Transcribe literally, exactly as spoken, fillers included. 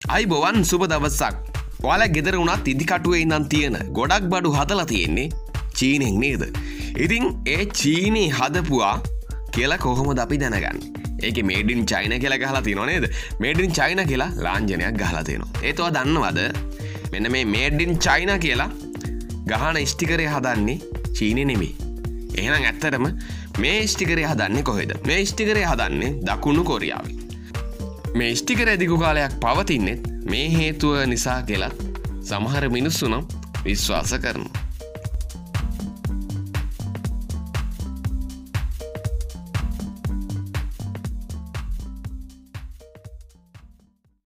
අයිබෝවන් සුබ දවසක්. ඔයාලා ගෙදර වුණත් ඉදිකටුවේ ඉඳන් තියෙන ගොඩක් බඩු හදලා තියෙන්නේ චීනෙන් නේද? ඉතින් ඒ චීනී හදපුවා කියලා කොහොමද අපි දැනගන්නේ? ඒකේ මේඩ් ඉන් චයිනා කියලා ගහලා තියෙනව නේද? මේඩ් ඉන් චයිනා කියලා ලාංඡනයක් ගහලා තියෙනවා. ඒත් ඔයා දන්නවද? මෙන්න මේ මේඩ් ඉන් චයිනා කියලා ගහන ස්ටිකරේ හදන්නේ චීනේ නෙමෙයි. එහෙනම් ඇත්තටම මේ ස්ටිකරේ හදන්නේ කොහෙද? මේ ස්ටිකරේ හදන්නේ දකුණු කොරියාවේ. මේ ස්ටිකරේ දිගු කාලයක් පවතින්නේ මේ හේතුව නිසා කියලා සමහර මිනිස්සු නම් විශ්වාස කරනවා.